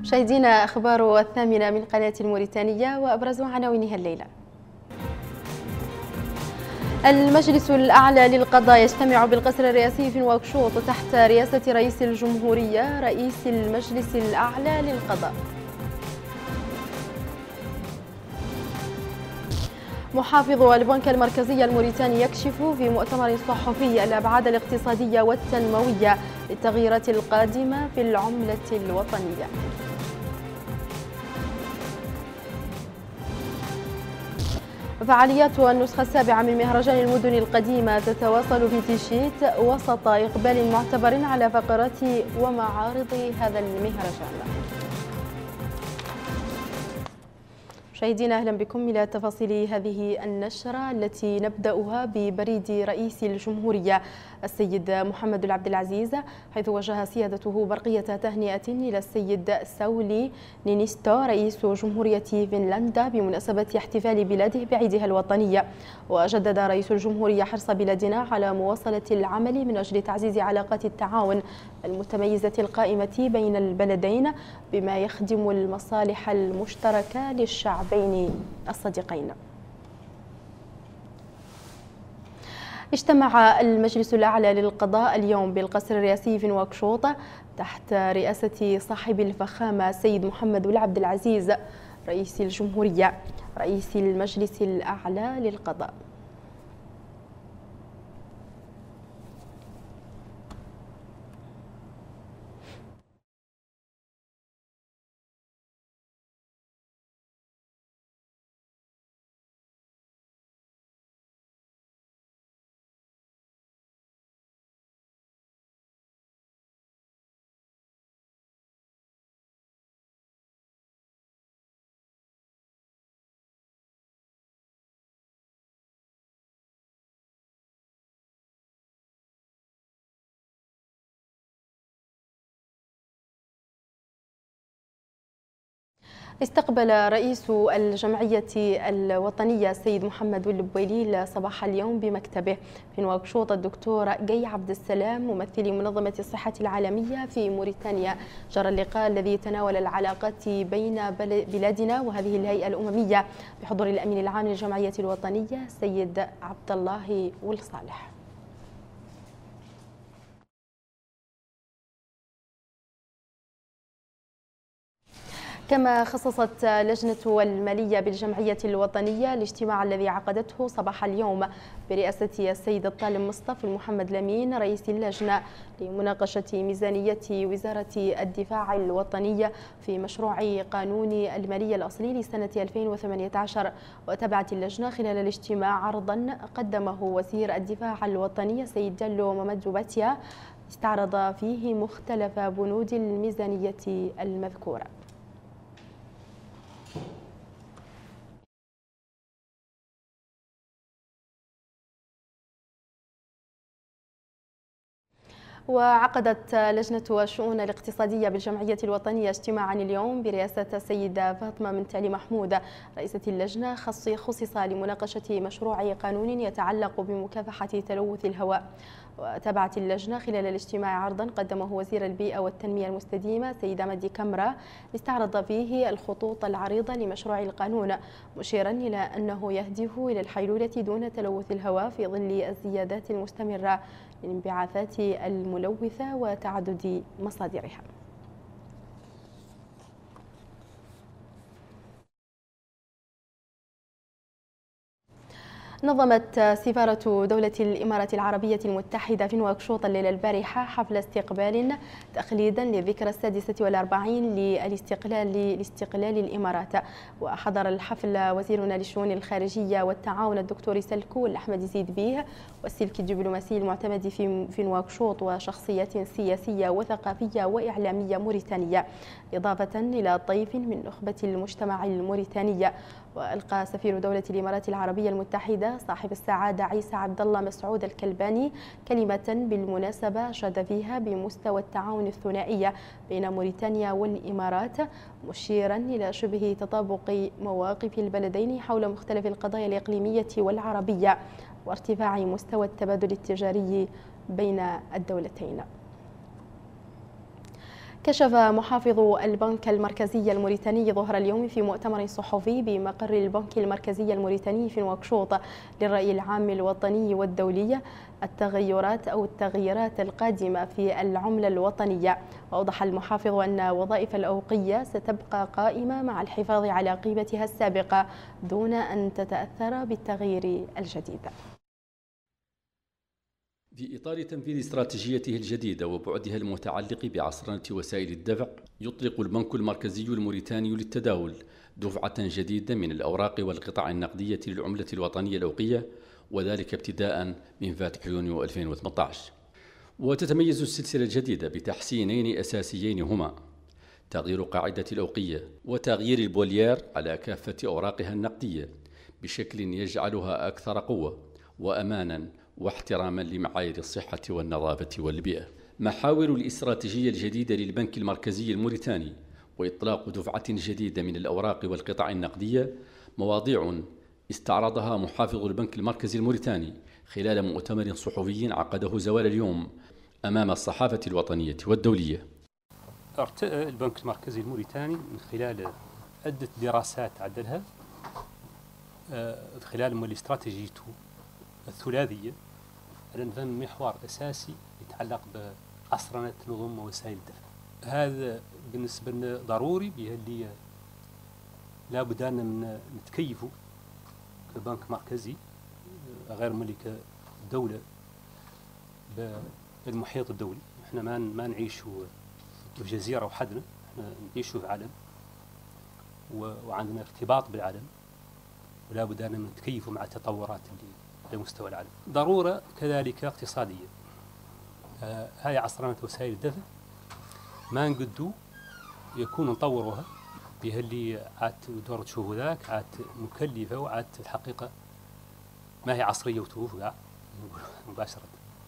مشاهدينا أخبار 8 من قناة الموريتانية وأبرز عناوينها الليلة. المجلس الأعلى للقضاء يجتمع بالقصر الرئاسي في نواكشوط تحت رئاسة رئيس الجمهورية رئيس المجلس الأعلى للقضاء. محافظ البنك المركزي الموريتاني يكشف في مؤتمر صحفي الأبعاد الاقتصادية والتنموية للتغييرات القادمة في العملة الوطنية. فعاليات النسخة السابعة من مهرجان المدن القديمة تتواصل في تيشيت وسط إقبال معتبر على فقرات ومعارض هذا المهرجان. مشاهدينا أهلا بكم إلى تفاصيل هذه النشرة التي نبدأها ببريد رئيس الجمهورية السيد محمد العبد العزيز، حيث وجه سيادته برقية تهنئة إلى السيد ساولي نينيستو رئيس جمهورية فنلندا بمناسبة احتفال بلاده بعيدها الوطنية. وجدد رئيس الجمهورية حرص بلادنا على مواصلة العمل من أجل تعزيز علاقات التعاون المتميزة القائمة بين البلدين بما يخدم المصالح المشتركة للشعبين الصديقين. اجتمع المجلس الأعلى للقضاء اليوم بالقصر الرئاسي في نواكشوط تحت رئاسة صاحب الفخامة السيد محمد العبد العزيز رئيس الجمهورية رئيس المجلس الأعلى للقضاء. استقبل رئيس الجمعية الوطنية السيد محمد والبويليل صباح اليوم بمكتبه في نواكشوط الدكتور جي عبد السلام ممثل منظمة الصحة العالمية في موريتانيا. جرى اللقاء الذي تناول العلاقات بين بلادنا وهذه الهيئة الأممية بحضور الأمين العام للجمعية الوطنية السيد عبد الله والصالح. كما خصصت لجنة المالية بالجمعية الوطنية الاجتماع الذي عقدته صباح اليوم برئاسة السيد الطالب مصطفى محمد لمين رئيس اللجنة لمناقشة ميزانية وزارة الدفاع الوطنية في مشروع قانون المالية الأصلي لسنة 2018. وتابعت اللجنة خلال الاجتماع عرضا قدمه وزير الدفاع الوطني السيد جالو ممدو باتيا استعرض فيه مختلف بنود الميزانية المذكورة. وعقدت لجنة الشؤون الاقتصادية بالجمعية الوطنية اجتماعا اليوم برئاسة السيدة فاطمة منتعلي محمود رئيسة اللجنة خصص لمناقشة مشروع قانون يتعلق بمكافحة تلوث الهواء. وتابعت اللجنة خلال الاجتماع عرضا قدمه وزير البيئة والتنمية المستدامة سيدة مدي كمرة استعرض فيه الخطوط العريضة لمشروع القانون، مشيرا إلى أنه يهدف إلى الحيلولة دون تلوث الهواء في ظل الزيادات المستمرة للانبعاثات الملوثة وتعدد مصادرها. نظمت سفارة دولة الإمارات العربية المتحدة في نواكشوط الليلة البارحة حفل استقبال تخليدا للذكرى 46 لاستقلال الإمارات. وحضر الحفل وزيرنا للشؤون الخارجية والتعاون الدكتور سلكو الأحمد زيد بيه والسلك الدبلوماسي المعتمد في نواكشوط وشخصيات سياسية وثقافية وإعلامية موريتانية، إضافة إلى طيف من نخبة المجتمع الموريتاني. وألقى سفير دولة الإمارات العربية المتحدة صاحب السعادة عيسى عبد الله مسعود الكلباني كلمة بالمناسبة شاد فيها بمستوى التعاون الثنائي بين موريتانيا والإمارات، مشيرا إلى شبه تطابق مواقف البلدين حول مختلف القضايا الإقليمية والعربية وارتفاع مستوى التبادل التجاري بين الدولتين. كشف محافظ البنك المركزي الموريتاني ظهر اليوم في مؤتمر صحفي بمقر البنك المركزي الموريتاني في نواكشوط للرأي العام الوطني والدولي التغييرات القادمة في العملة الوطنية. وأوضح المحافظ أن وظائف الأوقية ستبقى قائمة مع الحفاظ على قيمتها السابقة دون أن تتأثر بالتغيير الجديد. في إطار تنفيذ استراتيجيته الجديدة وبعدها المتعلق بعصرنة وسائل الدفع، يطلق البنك المركزي الموريتاني للتداول دفعة جديدة من الأوراق والقطع النقدية للعملة الوطنية الأوقية، وذلك ابتداء من فاتح يونيو 2018. وتتميز السلسلة الجديدة بتحسينين أساسيين هما تغيير قاعدة الأوقية وتغيير البوليار على كافة أوراقها النقدية بشكل يجعلها أكثر قوة وأمانا واحتراما لمعايير الصحة والنظافة والبيئة. محاور الاستراتيجية الجديدة للبنك المركزي الموريتاني وإطلاق دفعة جديدة من الأوراق والقطع النقدية مواضيع استعرضها محافظ البنك المركزي الموريتاني خلال مؤتمر صحفي عقده زوال اليوم أمام الصحافة الوطنية والدولية. ارتأى البنك المركزي الموريتاني من خلال عدة دراسات عدلها خلال الاستراتيجيته الثلاثية على نظام محور أساسي يتعلق بعصرنة نظم وسائل الدفع. هذا بالنسبة لنا ضروري بهاللي لا بد أن نتكيفوا كبنك مركزي غير ملك الدولة بالمحيط الدولي. احنا ما نعيشوا في جزيرة وحدنا، احنا نعيشوا في عالم وعندنا ارتباط بالعالم، ولا بد أن نتكيفوا مع التطورات اللي على مستوى العالم. ضرورة كذلك اقتصادية. هاي عصرنة وسائل الدفع ما نقدو يكون نطوروها بهاللي عاد دور تشوفوا ذاك عاد مكلفة وعاد الحقيقة ما هي عصرية وتوفى مباشرة.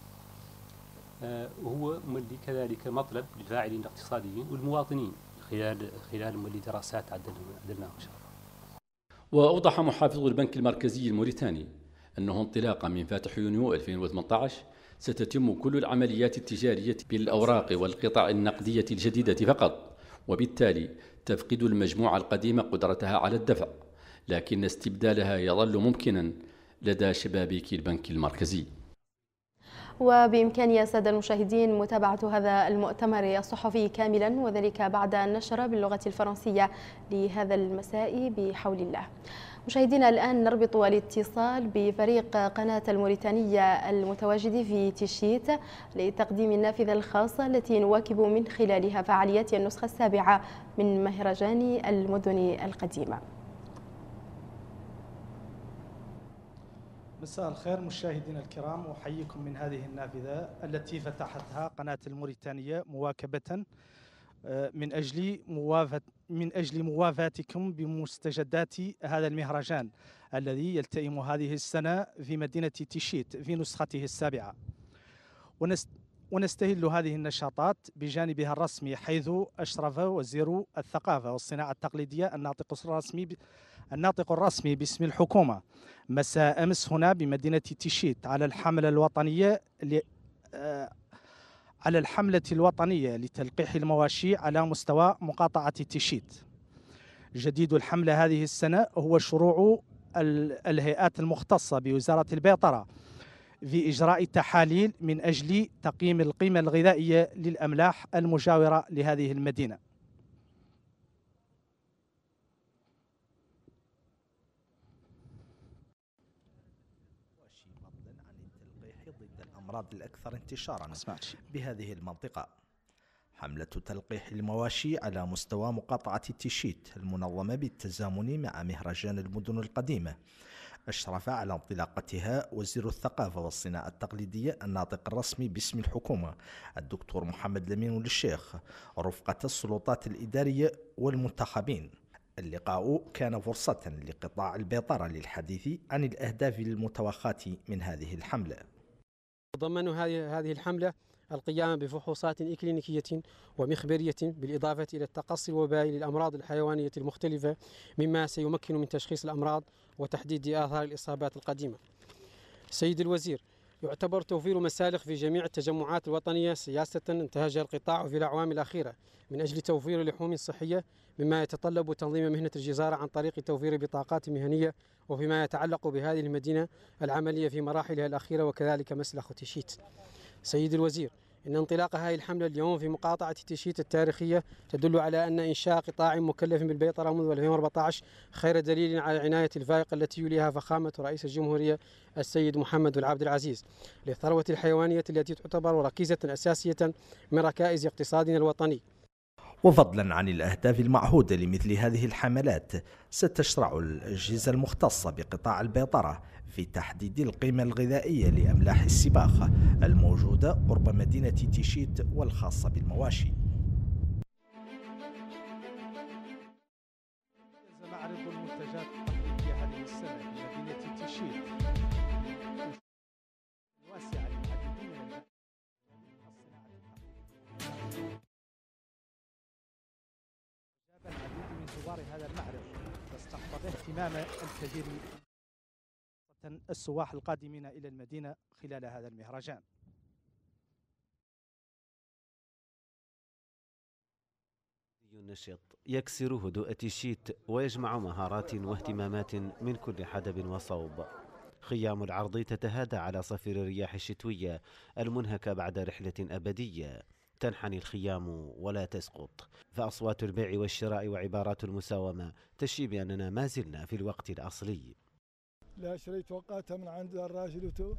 وهو ملي كذلك مطلب للفاعلين الاقتصاديين والمواطنين خلال ملي دراسات عدلناها إن شاء الله. وأوضح محافظ البنك المركزي الموريتاني أنه انطلاقا من فاتح يونيو 2018 ستتم كل العمليات التجارية بالأوراق والقطع النقدية الجديدة فقط، وبالتالي تفقد المجموعة القديمة قدرتها على الدفع، لكن استبدالها يظل ممكنا لدى شبابيك البنك المركزي. وبإمكان السادة المشاهدين متابعة هذا المؤتمر الصحفي كاملا، وذلك بعد النشر باللغة الفرنسية لهذا المساء بحول الله. مشاهدينا الآن نربط الاتصال بفريق قناة الموريتانية المتواجد في تشيت لتقديم النافذة الخاصة التي نواكب من خلالها فعاليات النسخة السابعة من مهرجان المدن القديمة. مساء الخير مشاهدينا الكرام، أحييكم من هذه النافذة التي فتحتها قناة الموريتانية مواكبة من أجل موافاتكم بمستجدات هذا المهرجان الذي يلتئم هذه السنة في مدينة تشيت في نسخته السابعة. ونستهل هذه النشاطات بجانبها الرسمي، حيث أشرف وزير الثقافة والصناعة التقليدية الناطق الرسمي باسم الحكومة مساء أمس هنا بمدينة تشيت على الحملة الوطنية لتلقيح المواشي على مستوى مقاطعة تشيت. جديد الحملة هذه السنة هو شروع الهيئات المختصة بوزارة البيطرة في إجراء تحاليل من أجل تقييم القيمة الغذائية للأملاح المجاورة لهذه المدينة. ضد الأمراض الأكثر انتشارا بهذه المنطقة. حملة تلقيح المواشي على مستوى مقاطعة تشيت المنظمة بالتزامن مع مهرجان المدن القديمة أشرف على انطلاقتها وزير الثقافة والصناعة التقليدية الناطق الرسمي باسم الحكومة الدكتور محمد لمين الشيخ رفقة السلطات الإدارية والمنتخبين. اللقاء كان فرصة لقطاع البيطرة للحديث عن الأهداف المتوخاة من هذه الحملة. تضمن هذه الحملة القيام بفحوصات إكلينيكية ومخبرية بالإضافة إلى التقصي الوبائي للأمراض الحيوانية المختلفة، مما سيمكن من تشخيص الأمراض وتحديد آثار الإصابات القديمة. سيد الوزير، يعتبر توفير مسالخ في جميع التجمعات الوطنية سياسة انتهجها القطاع في الأعوام الأخيرة من أجل توفير لحوم صحية، مما يتطلب تنظيم مهنة الجزارة عن طريق توفير بطاقات مهنية، وفيما يتعلق بهذه المدينة العملية في مراحلها الأخيرة وكذلك مسلخ تيشيت. سيد الوزير، إن انطلاق هذه الحملة اليوم في مقاطعة تيشيت التاريخية تدل على أن إنشاء قطاع مكلف بالبيطرة منذ 2014 خير دليل على العناية الفائقة التي يوليها فخامة رئيس الجمهورية السيد محمد بن عبد العزيز للثروة الحيوانية التي تعتبر ركيزة أساسية من ركائز اقتصادنا الوطني. وفضلا عن الأهداف المعهودة لمثل هذه الحملات، ستشرع الأجهزة المختصة بقطاع البيطرة في تحديد القيمة الغذائية لأملاح السباخ الموجودة قرب مدينة تيشيت والخاصة بالمواشي. معرض المنتجات التقليدية هذه السنة في مدينة تيشيت واسعة للعديد من العديد من زوار هذا المعرض واستقطب اهتمام الكثير من السواح القادمين إلى المدينة خلال هذا المهرجان. نشط يكسر هدوء تيشيت ويجمع مهارات واهتمامات من كل حدب وصوب. خيام العرض تتهادى على صفير الرياح الشتوية المنهكة بعد رحلة أبدية. تنحني الخيام ولا تسقط، فأصوات البيع والشراء وعبارات المساومة تشي بأننا ما زلنا في الوقت الأصلي. لا شريت وقتها من عند الراجل وتو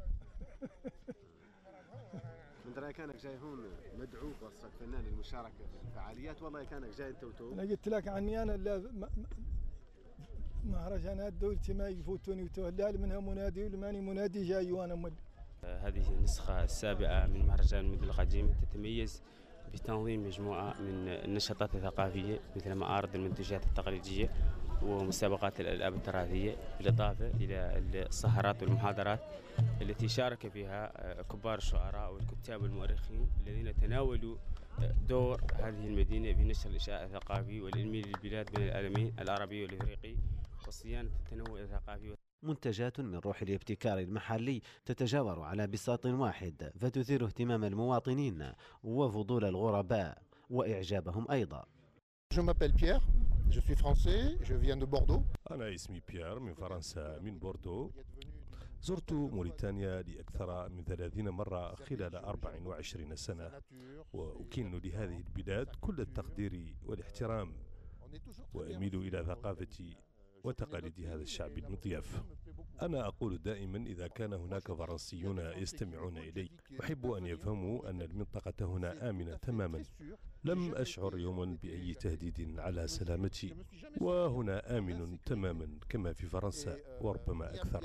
من رأيك كانك جاي هون مدعو وصفك فنان للمشاركة في الفعاليات، والله كانك جاي انت وتو؟ انا قلت لك عني انا لا مهرجانات دولتي ما يفوتوني وتو، لا منها منادي ولا ماني منادي جاي وانا مد. هذه النسخة السابعة من مهرجان المدن القديمة تتميز بتنظيم مجموعة من النشاطات الثقافية مثل معارض المنتجات التقليدية ومسابقات الألعاب التراثية، بالإضافة إلى السهرات والمحاضرات التي شارك فيها كبار الشعراء والكتاب والمؤرخين الذين تناولوا دور هذه المدينة في نشر الإشعاع الثقافي والعلمي للبلاد بين العالمين العربي والإفريقي وصيانة التنوع الثقافي. منتجات من روح الابتكار المحلي تتجاور على بساط واحد، فتثير اهتمام المواطنين وفضول الغرباء وإعجابهم أيضا. Je m'appelle Pierre, je suis français, je viens de Bordeaux. أنا اسمي بيير من فرنسا من بوردو. زرت موريتانيا لأكثر من 30 مرة خلال 24 سنة، وأكن لهذه البلاد كل التقدير والاحترام، وأميل إلى ثقافة وتقاليد هذا الشعب المضياف. أنا أقول دائما إذا كان هناك فرنسيون يستمعون إلي، أحب أن يفهموا أن المنطقة هنا آمنة تماما. لم أشعر يوما بأي تهديد على سلامتي، وهنا آمن تماما كما في فرنسا وربما أكثر.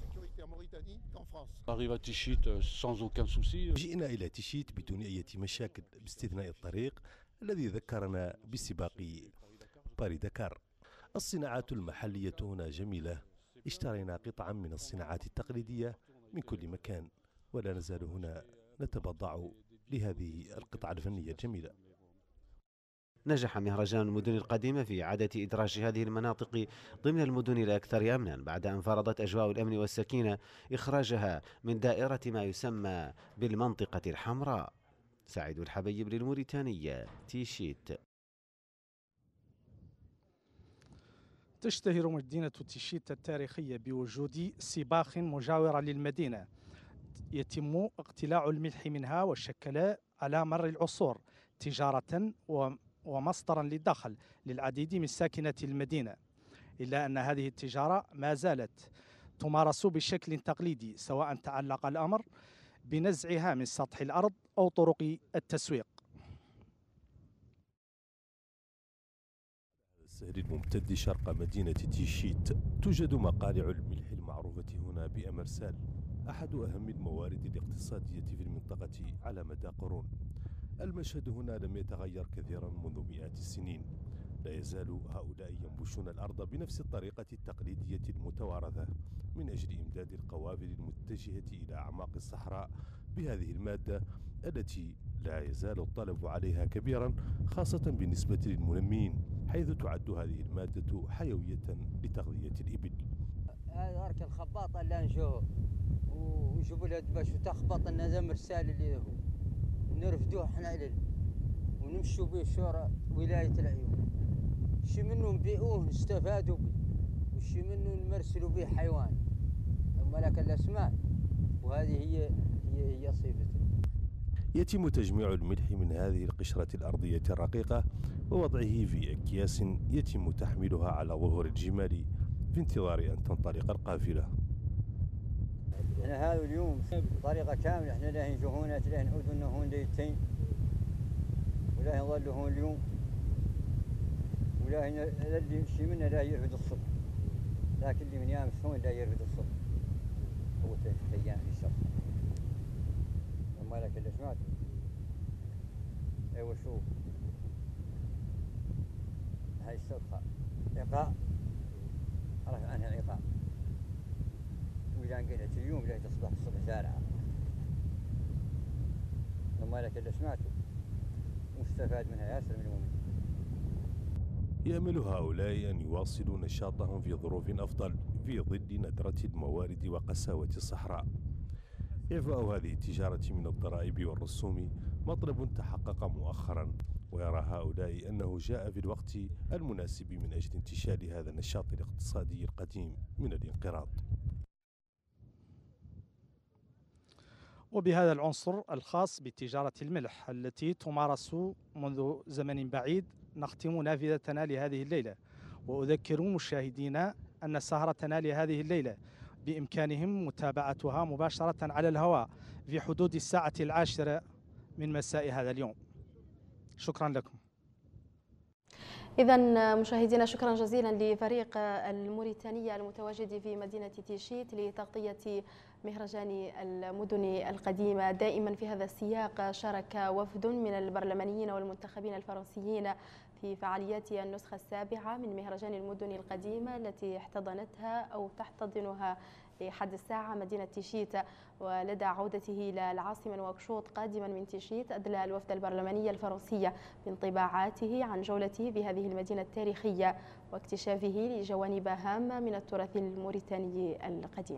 جئنا إلى تيشيت بدون أي مشاكل باستثناء الطريق الذي ذكرنا بسباق باري دكار. الصناعات المحلية هنا جميلة، اشترينا قطعا من الصناعات التقليدية من كل مكان، ولا نزال هنا نتبضع لهذه القطعة الفنية الجميلة. نجح مهرجان المدن القديمة في إعادة إدراج هذه المناطق ضمن المدن الأكثر أمنا بعد أن فرضت أجواء الأمن والسكينة إخراجها من دائرة ما يسمى بالمنطقة الحمراء. سعيد الحبيب للموريتانية، تيشيت. تشتهر مدينة تيشيت التاريخية بوجود سباخ مجاورة للمدينة يتم اقتلاع الملح منها وشكل على مر العصور تجارة ومصدرا للدخل للعديد من ساكنة المدينة، إلا أن هذه التجارة ما زالت تمارس بشكل تقليدي، سواء تعلق الأمر بنزعها من سطح الأرض أو طرق التسويق. السهل الممتد شرق مدينة تيشيت توجد مقالع الملح المعروفة هنا بأمرسال، أحد أهم الموارد الاقتصادية في المنطقة على مدى قرون. المشهد هنا لم يتغير كثيرا منذ مئات السنين. لا يزال هؤلاء ينبشون الأرض بنفس الطريقة التقليدية المتوارثة من أجل إمداد القوافل المتجهة إلى أعماق الصحراء بهذه المادة التي لا يزال الطلب عليها كبيرا، خاصة بالنسبة للمنمين، حيث تعد هذه المادة حيوية لتغذية الإبل. هذاك الخباط اللي نشوفه ونجيبوا له باش تخبط لنا زمر السال اللي هو نرفدوه حنا عليه ونمشوا به شورى ولاية العيون. شي منه نبيعوه نستفادوا به وشي منه نمرسلوا به حيوان. أما لك الأسماء وهذه هي صفته. يتم تجميع الملح من هذه القشرة الأرضية الرقيقة ووضعه في أكياس يتم تحميلها على ظهور الجمال في انتظار أن تنطلق القافلة. احنا هذا اليوم بطريقة كاملة، احنا لا نجوهون لا نعودوا هون ليتين ولا نظلوا هون اليوم ولا اللي شي منا لا يرفد الصبح، لكن اللي من يامس هون لا يرفد الصبح هو 3 أيام في الشهر. وما لك اللي سمعت ايوه شوف هاي الصبحة عقاء رفع عنها عقاء وإذا انقلت اليوم لا تصبح الصبح زارعة. وما لك اللي سمعته مستفاد منها ياسر من المؤمنين. يأمل هؤلاء أن يواصلوا نشاطهم في ظروف أفضل في ظل ندرة الموارد وقساوة الصحراء. إعفاء هذه التجارة من الضرائب والرسوم مطلب تحقق مؤخرا، ويرى هؤلاء أنه جاء في الوقت المناسب من أجل انتشال هذا النشاط الاقتصادي القديم من الانقراض. وبهذا العنصر الخاص بتجارة الملح التي تمارس منذ زمن بعيد نختم نافذتنا لهذه الليلة، وأذكر مشاهدينا أن سهرتنا لهذه الليلة بإمكانهم متابعتها مباشرة على الهواء في حدود الساعة 10 من مساء هذا اليوم. شكرا لكم. إذا مشاهدينا شكرا جزيلا لفريق الموريتانية المتواجد في مدينة تيشيت لتغطية مهرجان المدن القديمة. دائما في هذا السياق شارك وفد من البرلمانيين والمنتخبين الفرنسيين في فعاليات النسخة السابعة من مهرجان المدن القديمة التي احتضنتها أو تحتضنها لحد الساعة مدينة تيشيت. ولدى عودته إلى العاصمة نواكشوط قادما من تيشيت أدلى الوفد البرلماني الفرنسي بانطباعاته عن جولته بهذه المدينة التاريخية واكتشافه لجوانب هامة من التراث الموريتاني القديم.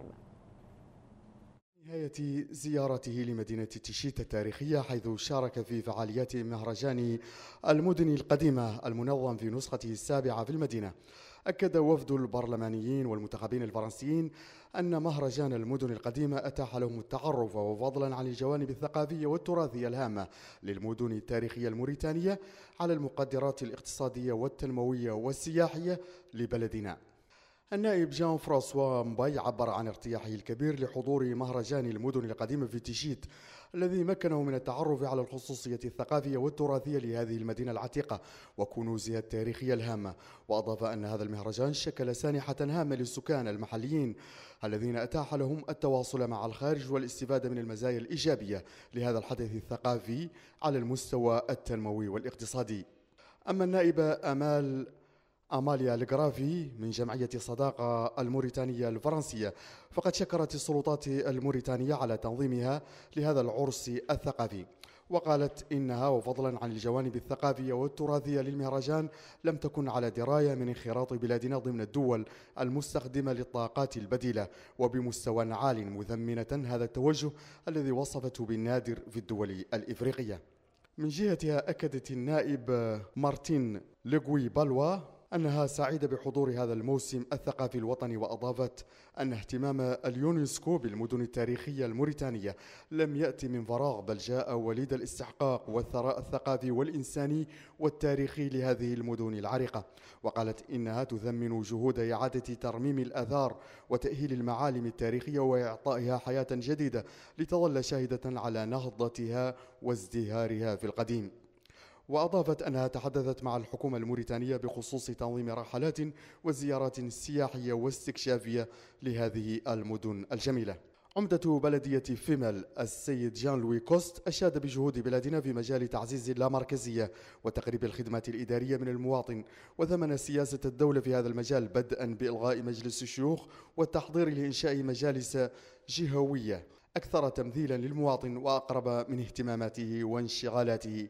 نهاية زيارته لمدينة تيشيت التاريخية، حيث شارك في فعاليات مهرجان المدن القديمة المنظم في نسخته السابعة في المدينة، أكد وفد البرلمانيين والمنتخبين الفرنسيين أن مهرجان المدن القديمة أتاح لهم التعرف وفضلا عن الجوانب الثقافية والتراثية الهامة للمدن التاريخية الموريتانية على المقدرات الاقتصادية والتنموية والسياحية لبلدنا. النائب جان فرانسوا مباي عبر عن ارتياحه الكبير لحضور مهرجان المدن القديمة في تيشيت الذي مكنه من التعرف على الخصوصية الثقافية والتراثية لهذه المدينة العتيقة وكنوزها التاريخية الهامة. وأضاف أن هذا المهرجان شكل سانحة هامة للسكان المحليين الذين أتاح لهم التواصل مع الخارج والاستفادة من المزايا الإيجابية لهذا الحدث الثقافي على المستوى التنموي والاقتصادي. أما النائبة أماليا الغرافي من جمعية صداقة الموريتانية الفرنسية فقد شكرت السلطات الموريتانية على تنظيمها لهذا العرس الثقافي، وقالت إنها وفضلا عن الجوانب الثقافية والتراثية للمهرجان لم تكن على دراية من انخراط بلادنا ضمن الدول المستخدمة للطاقات البديلة وبمستوى عال، مثمنة هذا التوجه الذي وصفته بالنادر في الدول الإفريقية. من جهتها أكدت النائب مارتين لغوي بالوا أنها سعيدة بحضور هذا الموسم الثقافي الوطني، وأضافت أن اهتمام اليونسكو بالمدن التاريخية الموريتانية لم يأتي من فراغ، بل جاء وليد الاستحقاق والثراء الثقافي والإنساني والتاريخي لهذه المدن العريقة. وقالت إنها تثمن جهود إعادة ترميم الآثار وتأهيل المعالم التاريخية وإعطائها حياة جديدة لتظل شاهدة على نهضتها وازدهارها في القديم. وأضافت أنها تحدثت مع الحكومة الموريتانية بخصوص تنظيم رحلات وزيارات سياحية واستكشافية لهذه المدن الجميلة. عمدة بلدية فيمل السيد جان لوي كوست أشاد بجهود بلادنا في مجال تعزيز اللامركزية وتقريب الخدمات الإدارية من المواطن، وثمن سياسة الدولة في هذا المجال بدءا بإلغاء مجلس الشيوخ والتحضير لإنشاء مجالس جهوية أكثر تمثيلا للمواطن وأقرب من اهتماماته وانشغالاته.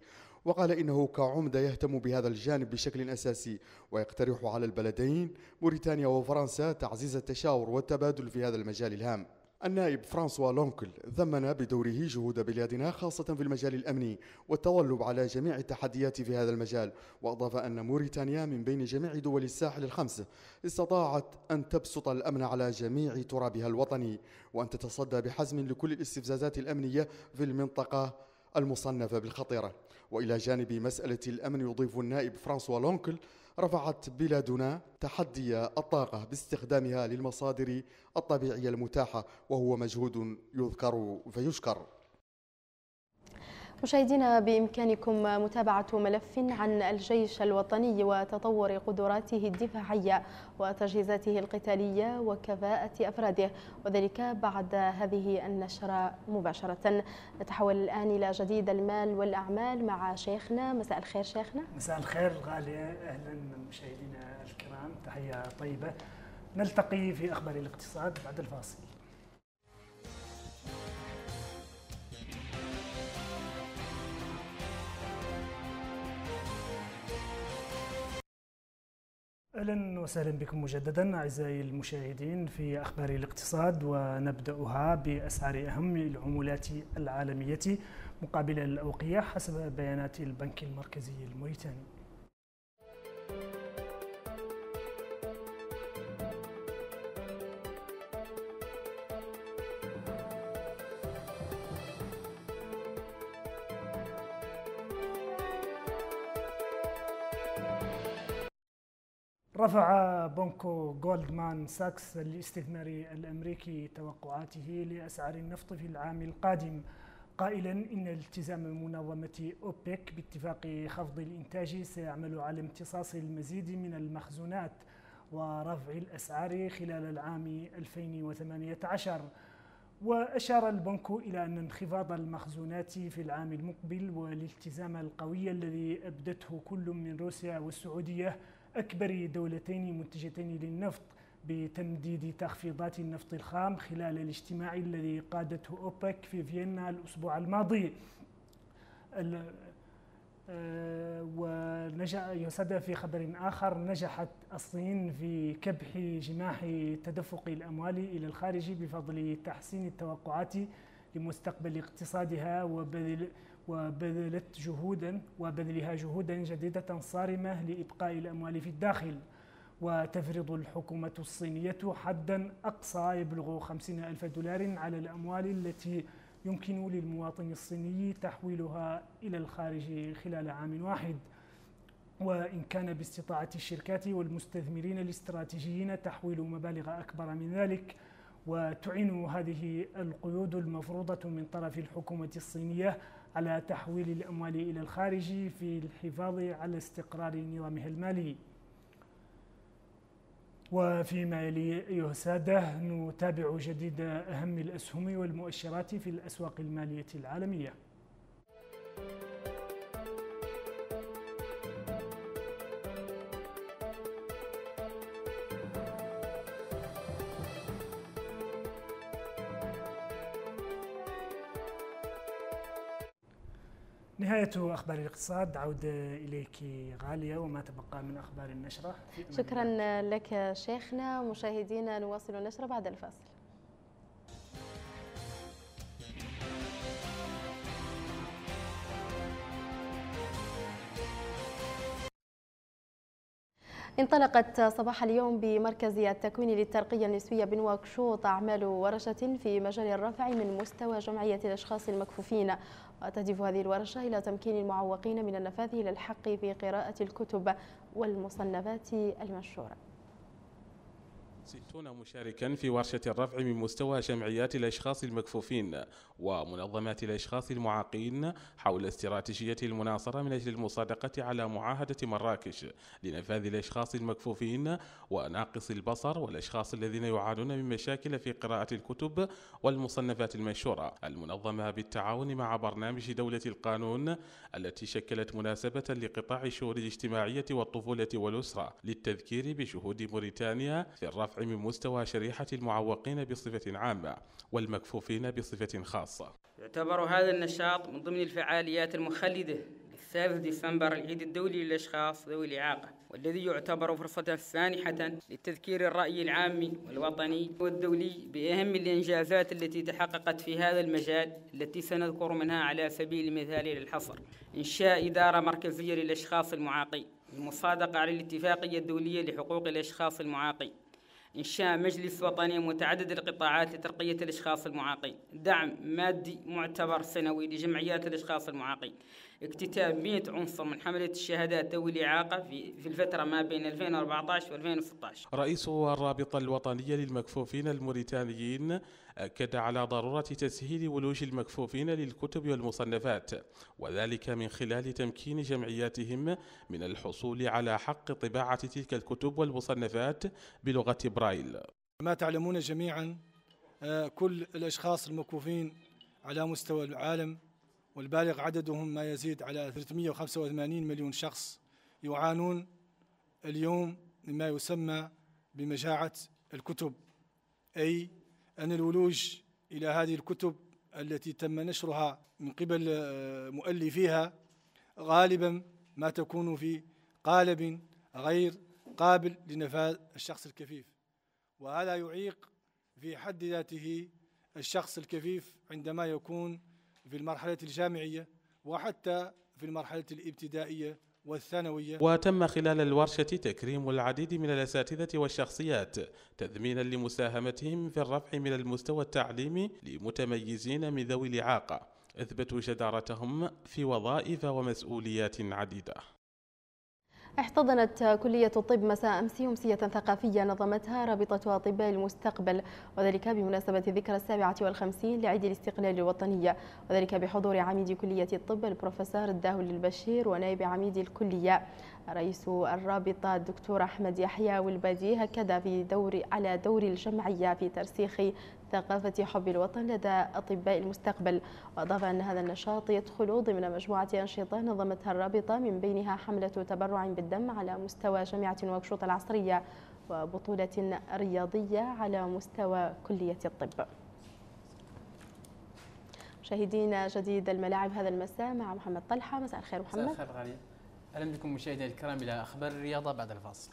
وقال إنه كعمدة يهتم بهذا الجانب بشكل أساسي، ويقترح على البلدين موريتانيا وفرنسا تعزيز التشاور والتبادل في هذا المجال الهام. النائب فرانسوا لونكل ضمن بدوره جهود بلادنا خاصة في المجال الأمني والتغلب على جميع التحديات في هذا المجال، وأضاف أن موريتانيا من بين جميع دول الساحل الخمس استطاعت أن تبسط الأمن على جميع ترابها الوطني، وأن تتصدى بحزم لكل الاستفزازات الأمنية في المنطقة المصنفة بالخطيرة. وإلى جانب مسألة الأمن، يضيف النائب فرانسوا لونكل، رفعت بلادنا تحدي الطاقة باستخدامها للمصادر الطبيعية المتاحة، وهو مجهود يذكر فيشكر. مشاهدينا، بإمكانكم متابعة ملف عن الجيش الوطني وتطور قدراته الدفاعية وتجهيزاته القتالية وكفاءة أفراده، وذلك بعد هذه النشرة مباشرة. نتحول الآن إلى جديد المال والأعمال مع شيخنا. مساء الخير شيخنا. مساء الخير غالية، أهلا مشاهدينا الكرام، تحية طيبة. نلتقي في أخبار الاقتصاد بعد الفاصل. أهلا وسهلا بكم مجددا أعزائي المشاهدين في أخبار الاقتصاد، ونبدأها بأسعار أهم العملات العالمية مقابل الأوقية حسب بيانات البنك المركزي الموريتاني. رفع بنك جولدمان ساكس الاستثماري الأمريكي توقعاته لأسعار النفط في العام القادم، قائلا إن التزام منظمة أوبك باتفاق خفض الإنتاج سيعمل على امتصاص المزيد من المخزونات ورفع الأسعار خلال العام 2018. وأشار البنك إلى أن انخفاض المخزونات في العام المقبل والالتزام القوي الذي أبدته كل من روسيا والسعودية أكبر دولتين منتجتين للنفط بتمديد تخفيضات النفط الخام خلال الاجتماع الذي قادته أوبك في فيينا الأسبوع الماضي. ويصدر في خبر آخر، نجحت الصين في كبح جماح تدفق الأموال إلى الخارج بفضل تحسين التوقعات لمستقبل اقتصادها وبذلها جهودا جديدة صارمة لإبقاء الأموال في الداخل. وتفرض الحكومة الصينية حدا أقصى يبلغ 50,000 دولار على الأموال التي يمكن للمواطن الصيني تحويلها إلى الخارج خلال عام واحد. وإن كان باستطاعة الشركات والمستثمرين الاستراتيجيين تحويل مبالغ أكبر من ذلك، وتعين هذه القيود المفروضة من طرف الحكومة الصينية على تحويل الأموال إلى الخارج في الحفاظ على استقرار نظامها المالي. وفيما يلي أيها السادة، نتابع جديد أهم الأسهم والمؤشرات في الأسواق المالية العالمية. نهاية أخبار الاقتصاد، عودة إليك غالية وما تبقى من أخبار النشرة. شكرا لك شيخنا. مشاهدينا، نواصل النشرة بعد الفاصل. انطلقت صباح اليوم بمركز التكوين للترقية النسوية بنواكشوط أعمال ورشة في مجال الرفع من مستوى جمعية الأشخاص المكفوفين، وتهدف هذه الورشة إلى تمكين المعوقين من النفاذ إلى الحق في قراءة الكتب والمصنفات المنشورة. 60 مشاركا في ورشة الرفع من مستوى جمعيات الأشخاص المكفوفين ومنظمات الأشخاص المعاقين حول استراتيجية المناصرة من أجل المصادقة على معاهدة مراكش لنفاذ الأشخاص المكفوفين وناقص البصر والأشخاص الذين يعانون من مشاكل في قراءة الكتب والمصنفات المنشورة، المنظمة بالتعاون مع برنامج دولة القانون التي شكلت مناسبة لقطاع الشؤون الاجتماعية والطفولة والأسرة للتذكير بجهود موريتانيا في الرفع من مستوى شريحة المعوقين بصفة عامة والمكفوفين بصفة خاصة. يعتبر هذا النشاط من ضمن الفعاليات المخلدة 3 ديسمبر العيد الدولي للأشخاص ذوي الإعاقة، والذي يعتبر فرصة سانحة لتذكير الرأي العام والوطني والدولي بأهم الإنجازات التي تحققت في هذا المجال، التي سنذكر منها على سبيل المثال للحصر: إنشاء إدارة مركزية للأشخاص المعاقين، المصادقة على الاتفاقية الدولية لحقوق الأشخاص المعاقين، إنشاء مجلس وطني متعدد القطاعات لترقية الأشخاص المعاقين، دعم مادي معتبر سنوي لجمعيات الأشخاص المعاقين، اكتتاب 100 عنصر من حملة الشهادات ذوي الإعاقة في الفترة ما بين 2014 و 2016. رئيس الرابطة الوطنية للمكفوفين الموريتانيين أكد على ضرورة تسهيل ولوج المكفوفين للكتب والمصنفات، وذلك من خلال تمكين جمعياتهم من الحصول على حق طباعة تلك الكتب والمصنفات بلغة برايل. ما تعلمون جميعا كل الأشخاص المكفوفين على مستوى العالم، والبالغ عددهم ما يزيد على 385 مليون شخص، يعانون اليوم مما يسمى بمجاعة الكتب، أي أن الولوج إلى هذه الكتب التي تم نشرها من قبل مؤلفيها غالبا ما تكون في قالب غير قابل لنفاذ الشخص الكفيف، وهذا يعيق في حد ذاته الشخص الكفيف عندما يكون في المرحلة الجامعية وحتى في المرحلة الابتدائية والثانوية. وتم خلال الورشة تكريم العديد من الأساتذة والشخصيات تثمينا لمساهمتهم في الرفع من المستوى التعليمي لمتميزين من ذوي الإعاقة، أثبتوا جدارتهم في وظائف ومسؤوليات عديدة. احتضنت كلية الطب مساء أمس أمسية ثقافية نظمتها رابطة أطباء المستقبل، وذلك بمناسبة ذكرى 57 لعيد الاستقلال الوطني، وذلك بحضور عميد كلية الطب البروفيسور الداهل البشير ونائب عميد الكلية. رئيس الرابطة الدكتور أحمد يحيى والبادي أكد على دور الجمعية في ترسيخ ثقافة حب الوطن لدى أطباء المستقبل، وأضاف أن هذا النشاط يدخل ضمن مجموعة أنشطة نظمتها الرابطة، من بينها حملة تبرع بالدم على مستوى جامعة نواكشوط العصرية وبطولة رياضية على مستوى كلية الطب. مشاهدينا جديد الملاعب هذا المساء مع محمد طلحة. مساء الخير محمد. مساء الخير غالية. أهلا بكم مشاهدينا الكرام إلى أخبار الرياضة بعد الفاصل.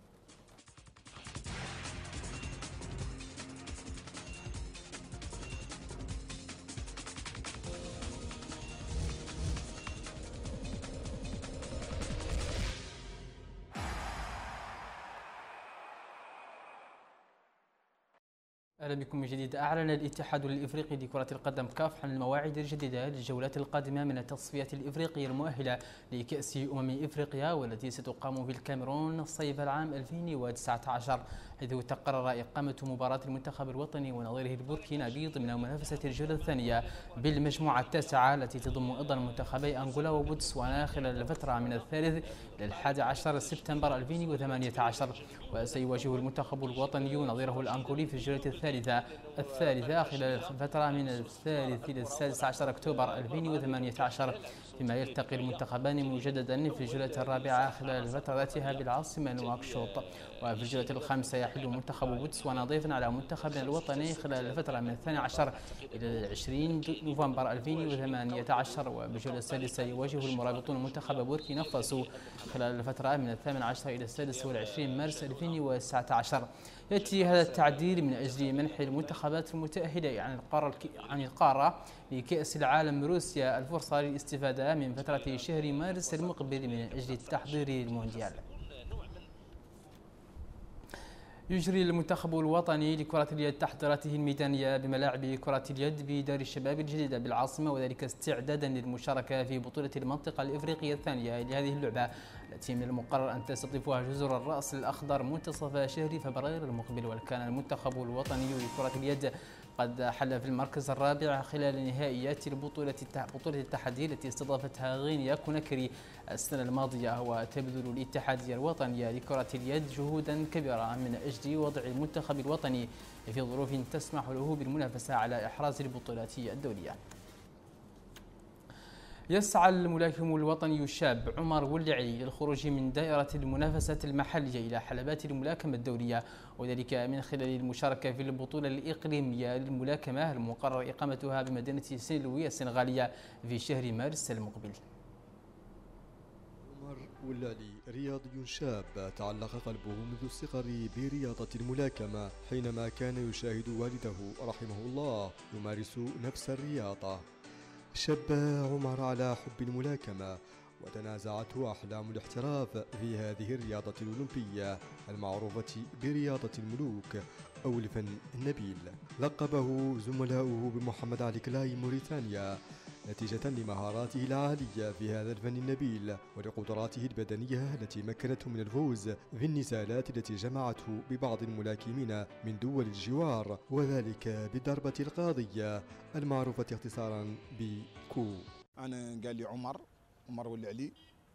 أهلا بكم من جديد. أعلن الاتحاد الإفريقي لكرة القدم كاف عن المواعيد الجديدة للجولات القادمة من التصفيات الإفريقية المؤهلة لكأس إفريقيا، والتي ستقام في الكاميرون صيف العام 2019، حيث تقرر إقامة مباراة المنتخب الوطني ونظيره البوركينابي ضمن منافسة الجولة الثانية بالمجموعة التاسعة، التي تضم أيضا منتخبي أنغولا وبوتسوانا خلال الفترة من 3 إلى 11 سبتمبر 2018. وسيواجه المنتخب الوطني نظيره الأنغولي في الجولة الثالثة خلال الفترة من 3 إلى 16 أكتوبر 2018، فيما يلتقي المنتخبان مجددا في الجولة الرابعة خلال الفترة ذاتها بالعاصمة نواكشوط. وفي الجولة الخامسة يحل منتخب بوتسوانا ضيفا على منتخبنا الوطني خلال الفترة من 12 إلى 20 نوفمبر 2018. وبالجولة السادسة يواجه المرابطون منتخب بوركينا فاسو خلال الفترة من 18 إلى 26 مارس 2019. يأتي هذا التعديل من أجل منح المنتخبات المتأهلة عن القارة لكأس العالم روسيا الفرصة للاستفادة من فترة شهر مارس المقبل من أجل التحضير للمونديال. يجري المنتخب الوطني لكرة اليد تحضيراته الميدانية بملاعب كرة اليد بدار الشباب الجديدة بالعاصمة، وذلك استعدادا للمشاركة في بطولة المنطقة الإفريقية الثانية لهذه اللعبة، التي من المقرر أن تستضيفها جزر الرأس الأخضر منتصف شهر فبراير المقبل. وكان المنتخب الوطني لكرة اليد قد حل في المركز الرابع خلال نهائيات بطولة التحدي التي استضافتها غينيا كوناكري السنة الماضية. وتبذل الاتحادية الوطنية لكرة اليد جهودا كبيرة من أجل وضع المنتخب الوطني في ظروف تسمح له بالمنافسة على إحراز البطولات الدولية. يسعى الملاكم الوطني الشاب عمر ولعي للخروج من دائرة المنافسة المحلية إلى حلبات الملاكمة الدولية، وذلك من خلال المشاركة في البطولة الإقليمية للملاكمة المقرر إقامتها بمدينة سين لوي السنغالية في شهر مارس المقبل. عمر واللالي رياضي شاب تعلق قلبه منذ الصغر برياضة الملاكمة حينما كان يشاهد والده رحمه الله يمارس نفس الرياضة. شب عمر على حب الملاكمة وتنازعته أحلام الاحتراف في هذه الرياضة الأولمبية المعروفة برياضة الملوك أو الفن النبيل. لقبه زملاؤه بمحمد علي كلاي موريتانيا نتيجة لمهاراته العالية في هذا الفن النبيل ولقدراته البدنية التي مكنته من الفوز في النزالات التي جمعته ببعض الملاكمين من دول الجوار، وذلك بالضربة القاضية المعروفة اختصارا بكو. أنا قال لي عمر واللعلي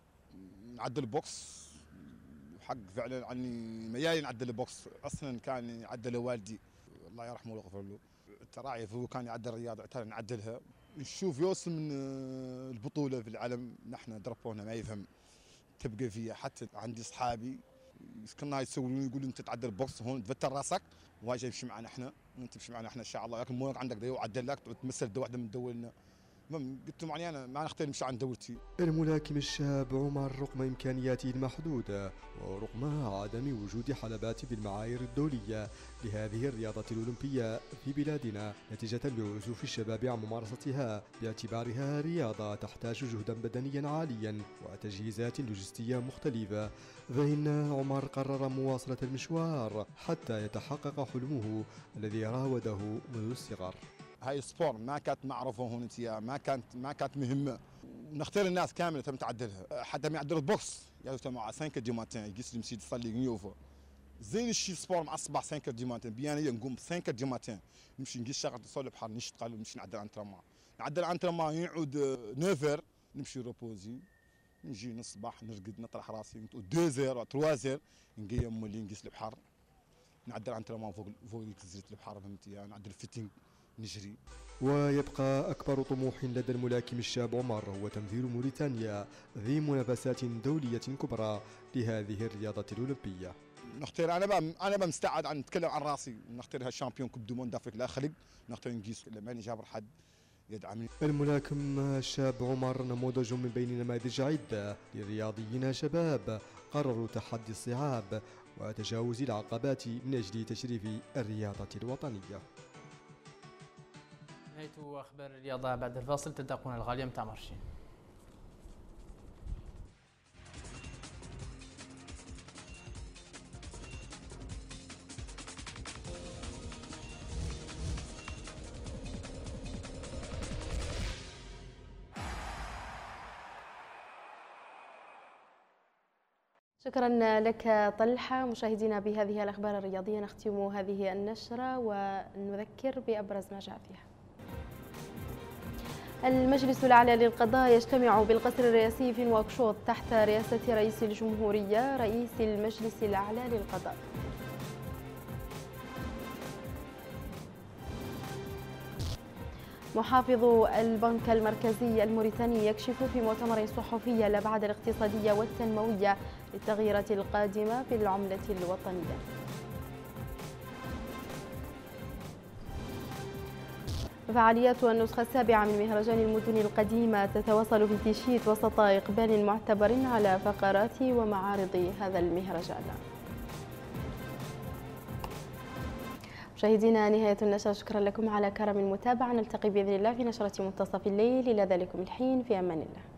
نعدل بوكس، حق فعلا عني ميالي نعدل البوكس، اصلا كان يعدله والدي الله يرحمه ويغفر له، التراعي هو كان يعدل الرياضه اعتاد نعدلها، نشوف يوصل من البطوله في العالم نحن ضربونا ما يفهم تبقى فيها. حتى عندي اصحابي كنا يسولون يقولوا انت تعدل البوكس هون تفتر راسك واجي يمشي معنا احنا وانت تمشي معنا احنا ان شاء الله، لكن مو عندك دو عدل لك تمثل واحده من دولنا. قلت لهم يعني انا ما نختار نمشي عن دولتي. الملاكم الشاب عمر رغم امكانياته المحدوده ورغم عدم وجود حلبات بالمعايير الدوليه لهذه الرياضه الاولمبيه في بلادنا نتيجه لعزوف الشباب عن ممارستها باعتبارها رياضه تحتاج جهدا بدنيا عاليا وتجهيزات لوجستيه مختلفه، فإن عمر قرر مواصله المشوار حتى يتحقق حلمه الذي راوده منذ الصغر. هاي السبور ما كانت معروفه هون ما كانت مهمه، نختار الناس كامله تم تعدلها، حتى ما يعدل البوكس يعدل مع 5 دي ماتين يقيس المسيد يصلي نيوفا زين الشيء سبور مع الصباح 5 دي ماتين بيانيه نقوم 5 دي ماتين نمشي نقيس شغله تصلي بحر نشتغل ونمشي نعدل انترما يعود 9 نمشي روبوزي نجي نص صباح نرقد نطرح راسي 2 و 3 نقيم مولي نقيس البحر نعدل انترما فوق جزيره البحر فهمتي، نعدل فيتنج نجري. ويبقى أكبر طموح لدى الملاكم الشاب عمر هو تمثيل موريتانيا في منافسات دولية كبرى لهذه الرياضة الأولمبية. نختار أنا مستعد عن نتكلم عن راسي، نختارها شامبيون كوب دو موند أفريقيا لا خلق، نختار نقيس لما جابر حد يدعمني. الملاكم الشاب عمر نموذج من بين نماذج عدة لرياضيين شباب قرروا تحدي الصعاب وتجاوز العقبات من أجل تشريف الرياضة الوطنية. نهاية أخبار الرياضة بعد الفاصل. تلتقون الغالية متاع مرشين. شكرا لك طلحة. مشاهدينا بهذه الأخبار الرياضية نختم هذه النشرة ونذكر بأبرز ما جاء فيها. المجلس الأعلى للقضاء يجتمع بالقصر الرئاسي في نواكشوط تحت رئاسة رئيس الجمهورية رئيس المجلس الأعلى للقضاء. محافظ البنك المركزي الموريتاني يكشف في مؤتمر صحفي الأبعاد الاقتصادية والتنموية للتغييرات القادمة في العملة الوطنية. فعاليات النسخة السابعة من مهرجان المدن القديمة تتواصل في تيشيت وسط إقبال معتبر على فقرات ومعارض هذا المهرجان. مشاهدينا نهاية النشرة، شكرا لكم على كرم المتابعة، نلتقي بإذن الله في نشرة منتصف الليل. إلى ذلكم الحين في أمان الله.